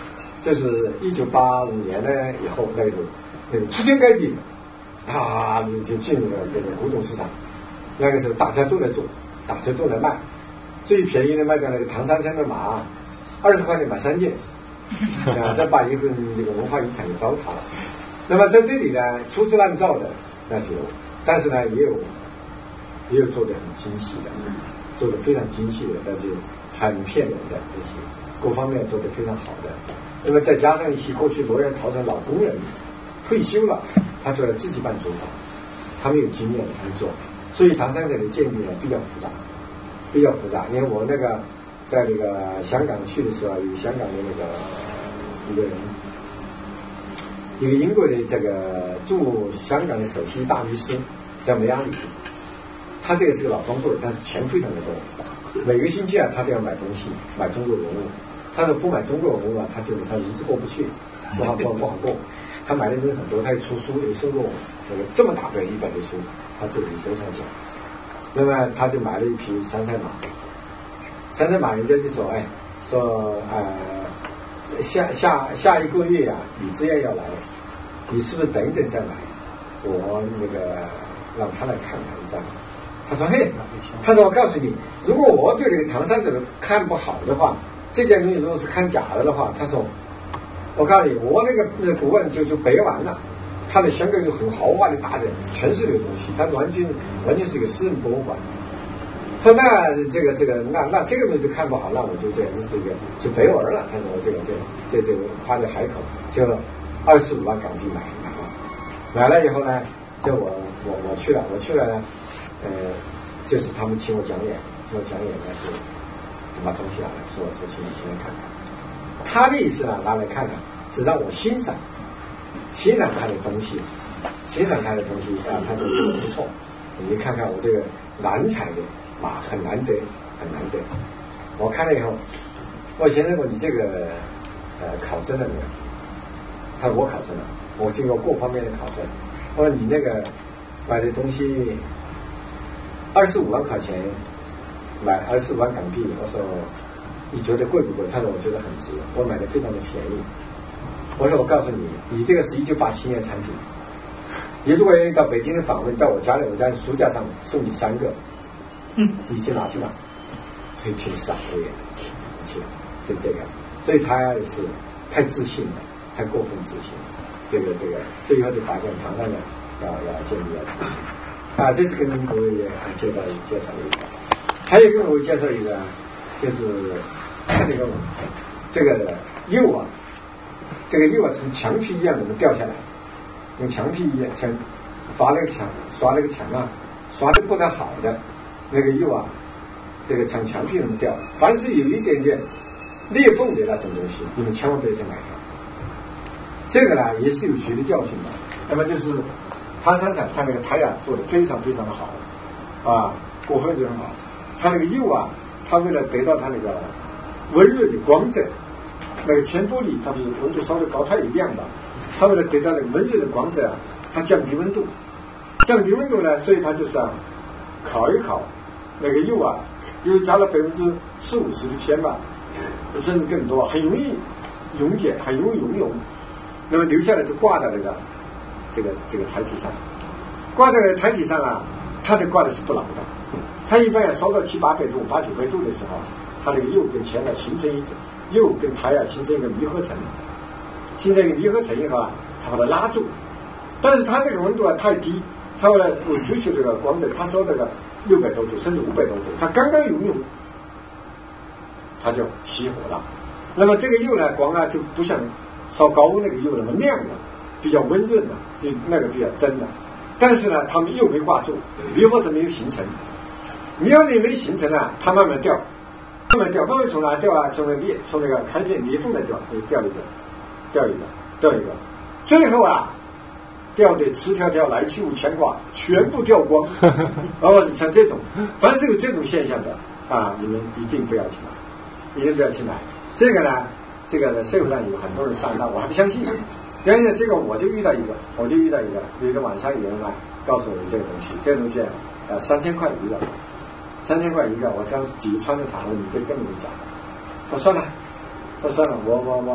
就是一九八五年呢以后，那个时候，那个铺天盖地啊，就进入了这个古董市场。那个时候大家都在做，大家都在卖，最便宜的卖掉那个唐三山的马，二十块钱买三件，啊，这把一个这个文化遗产给糟蹋了。那么在这里呢，粗制滥造的那就有，但是呢也有也有做得很精细的，做得非常精细的，那就很骗人的这些，各方面做得非常好的。那么再加上一些过去罗源陶城老工人退休了，他出来自己办作坊，他们有经验他们做，所以唐三彩的建立呢比较复杂，比较复杂。因为我那个在那个香港去的时候，有香港的那个一个人，一个英国的这个驻香港的首席大律师叫梅亚里，他这个是个老光棍，但是钱非常的多，每个星期啊他都要买东西，买中国文物。他说不买中国文物啊，他觉得他日子过不去，不好过不好过。他买的人很多，他也出书，也收过那个这么大的一本的书，他自己收藏起来。那么他就买了一匹三赛马，三赛马人家就说，哎，说呃下下下一个月呀、啊，李志燕要来，你是不是等一等再买？我那个让他来看看一张。他说嘿，他说我告诉你，如果我对这个唐三彩看不好的话，这件东西如果是看假的的话，他说，我告诉你，我那个那个顾问就就白完了。他的香港有很豪华的大的，全是这个东西，他完全完全是一个私人博物馆。他说那这个这个那那这个东西就看不好，那我就这样是这个就白玩了。他说我这个这个这这个花的海口就二十五万港币买了，买了以后呢，就我我我去了，我去了呢，呃，就是他们请我讲演，请我讲演呢就。就把东西拿来说说请你请来看看，他的意思呢拿来看看是让我欣赏欣赏他的东西，欣赏他的东西啊，他说这个不错，你看看我这个蓝彩的马很难得很难得。我看了以后，我先生说你这个呃考证了没有？他说我考证了，我经过各方面的考证。我说你那个买的东西二十五万块钱。买二十五万港币，我说你觉得贵不贵？他说我觉得很值，我买的非常的便宜。我说我告诉你，你这个是一九八七年产品，你如果愿意到北京的访问，到我家里，我在书架上送你三个，你去拿去拿，可以挺傻的耶，去就这个，所以他也是太自信了，太过分自信了，这个这个，最后就发现唐三彩要要建立要自信啊，这是跟各位介绍介绍一个。还有一个我介绍一个，就是看这个这个釉啊，这个釉啊从墙皮一样怎么掉下来，用墙皮一样像刷了个墙，刷了个墙啊，刷的不太好的那个釉啊，这个像墙皮那么掉。凡是有一点点裂缝的那种东西，你们千万不要去买它。这个呢也是有学的教训的。那么就是唐三彩，它那个胎啊做的非常非常的好啊，果粉就很好。它那个釉啊，它为了得到它那个温润的光泽，那个铅玻璃它不是温度烧的高，它也亮吧？它为了得到那个温润的光泽啊，它降低温度，降低温度呢，所以它就是啊，烤一烤，那个釉啊，又加了百分之四五十的铅吧，甚至更多，很容易溶解，很容易溶溶，那么留下来就挂在那个这个这个台体上，挂在那个台体上啊，它的挂的是不牢的。它一般要烧到七八百度、八九百度的时候，它那个釉跟铅啊形成一种釉跟胎啊形成一个离合层，形成一个离合层以后啊，它把它拉住。但是它这个温度啊太低，它为了我追求这个光泽，它烧这个六百多度甚至五百多度，它刚刚溶溶，它就熄火了。那么这个釉呢，光啊就不像烧高温那个釉那么亮了，比较温润了，就那个比较真了。但是呢，它们又没挂住，离合层没有形成。你要是没形成啊，它慢慢掉，慢慢掉，慢慢从哪掉啊？从那裂，从那个开片裂缝来掉，会掉一个，掉一个，掉一个，最后啊，掉的直条条来去无牵挂，全部掉光。哦，像这种，凡是有这种现象的啊，你们一定不要去买，一定不要去买。这个呢，这个在社会上有很多人上当，我还不相信。原来这个我就遇到一个，我就遇到一个，有一个晚上有人来告诉我这个东西，这个东西啊，三千块一个。三千块一个，我当时几穿着他，我你这根本就假的。说算了，说算了，我我我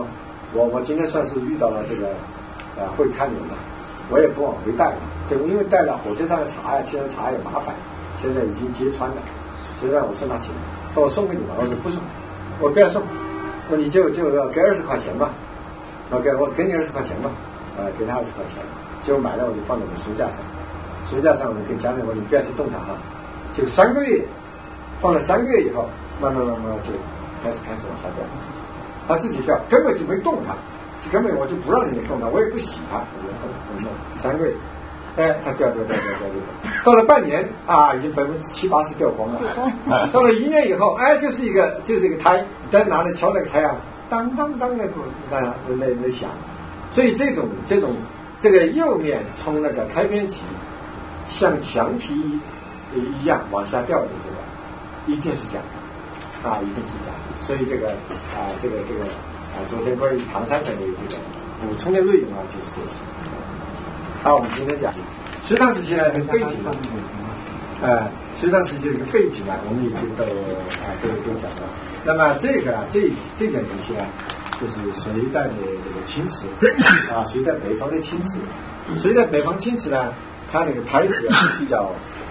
我我今天算是遇到了这个呃会看人了，我也不往回带了，就因为带了火车上的茶呀，现在茶也麻烦，现在已经揭穿了，所以让我送他钱，说我送给你吧，我说不送，我不要送，那你就就要给二十块钱吧，我给我给你二十块钱吧，呃给他二十块钱，结果买了我就放在我的书架上，书架上我跟家人说你不要去动它哈，就三个月，放了三个月以后，慢慢慢慢就开始开始往下掉。他自己掉，根本就没动它，就根本我就不让人家动它，我也不洗它，我就动动动三个月，哎，它掉掉掉掉掉掉，到了半年啊，已经百分之七八十掉光了，到了一年以后，哎，就是一个就是一个胎，单拿来敲那个胎啊，当当当那个啊那那响，所以这种这种这个釉面从那个开边起，像墙皮一样往下掉的这个，一定是假的。啊，一定是假的，所以这个啊，这个这个啊，昨天关于唐三彩的这个补充的内容啊，就是这些。好，我们今天讲隋唐时期呢，这个背景呢，呃，隋唐时期这个背景啊，我们已经都啊都都讲了。那么这个啊，这这件东西呢，就是隋代的这个青瓷啊，隋代北方的青瓷，隋代北方青瓷呢，它那个胎体啊是比较。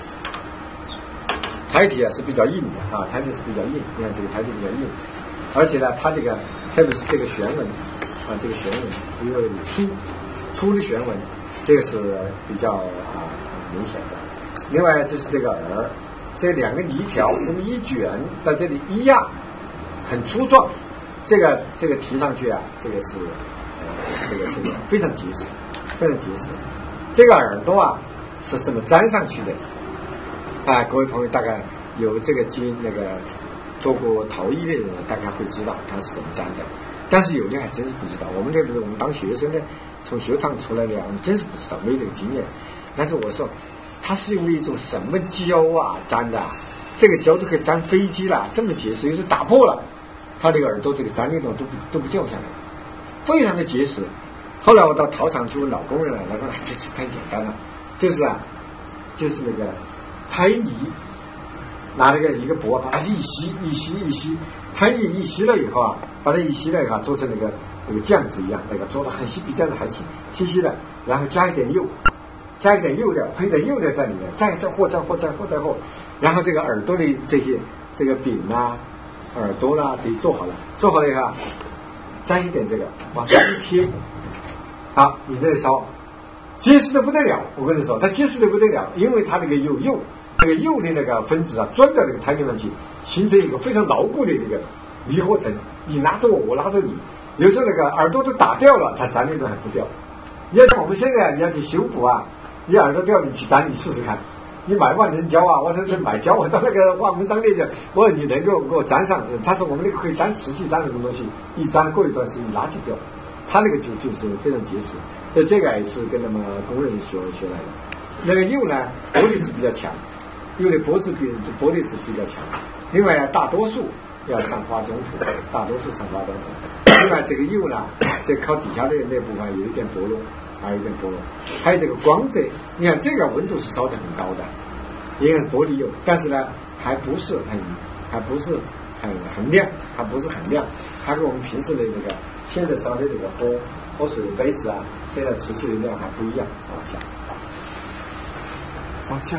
胎体啊是比较硬的啊，胎体是比较硬，你看这个胎体比较硬，而且呢，它这个特别是这个旋纹啊，这个旋纹只有粗粗的旋纹，这个是比较啊明显的。另外就是这个耳，这两个泥条那么一卷在这里一压，很粗壮，这个这个提上去啊，这个是呃这个这个非常结实，非常结实。这个耳朵啊是怎么粘上去的？啊，各位朋友大概有这个经那个做过陶艺的人大概会知道它是怎么粘的，但是有的还真是不知道。我们这个我们当学生的，从学堂出来的，我们真是不知道，没这个经验。但是我说，它是用一种什么胶啊粘的？这个胶都可以粘飞机了，这么结实，又是打破了，它这个耳朵这个粘那种都不都不掉下来，非常的结实。后来我到陶厂去问老工人了，老工人这这太简单了，就是啊，就是那个。胎泥拿那个一个钵把它一吸一吸一吸，胎泥一吸了以后啊，把它一吸了以后做成那个那个酱子一样，那个做的很细，比酱子还细，细细的，然后加一点釉，加一点釉料，配点釉料在里面，再再和再和再和再和，然后这个耳朵的这些这个柄啊、耳朵啦、啊，这做好了，做好了以后，沾一点这个往上一贴，好，你在烧。结实的不得了，我跟你说，它结实的不得了，因为它那个有釉，那个釉的那个分子啊，钻到那个胎面上去，形成一个非常牢固的那个离合层。你拿着我，我拿着你，有时候那个耳朵都打掉了，它粘那种还不掉。你要像我们现在你要去修补啊，你耳朵掉你去粘，你试试看。你买万能胶啊，我说是买胶，我到那个化工商店去，我说你能够给我粘上，他说我们那个可以粘瓷器粘什么东西，一粘过一段时间拿就掉。它那个就就是非常结实，所以这个也是跟他们工人学学来的。那个釉呢，玻璃质比较强，釉的玻质比玻璃质比较强。另外呢，大多数要上花中土，大多数上花中土。另外这个釉呢，这靠底下的那部分有一点剥落，还有一点剥落。还有这个光泽，你看这个温度是烧得很高的，因为是玻璃釉，但是呢还不是很还不是很很亮，还不是很亮，它跟我们平时的那个。现在烧的这个喝喝水的杯子啊，现在瓷器的量还不一样，往下，往下，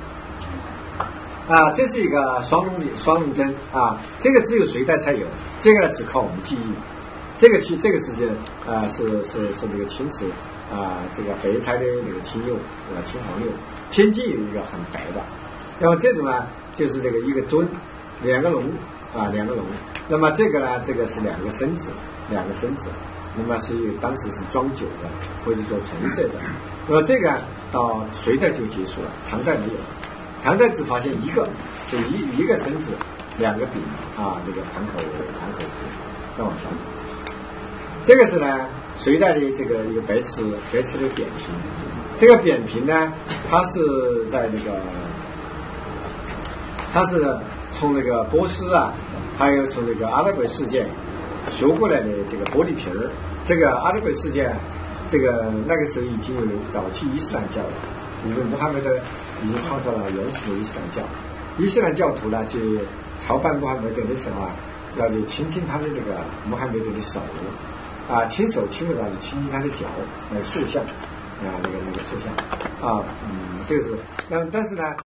啊，这是一个双龙双龙针啊，这个只有隋代才有，这个只靠我们记忆。这个其这个是啊是是是那个青瓷啊，这个北胎的那个青釉，呃青黄釉，天津有一个很白的，那么这种呢就是这个一个尊，两个龙啊两个龙，那么这个呢这个是两个身子。两个身子，那么是当时是装酒的，或者做陈设的。那么这个到隋代就结束了，唐代没有。唐代只发现一个，就一一个身子，两个柄啊，那个盘口盘口再往下。这个是呢，隋代的这个一个白瓷白瓷的扁平。这个扁平呢，它是在那个，它是从那个波斯啊，还有从那个阿拉伯世界。学过来的这个玻璃瓶儿，这个阿拉伯世界，这个那个时候已经有早期伊斯兰教了，因为穆罕默德已经创造了原始的伊斯兰教。伊斯兰教徒呢，就朝拜穆罕默德的时候啊，要去亲亲他的那个穆罕默德的手， 啊，亲手亲的话，亲他的脚，那个塑像啊，那个那个塑像啊，嗯，这个是，那但是呢。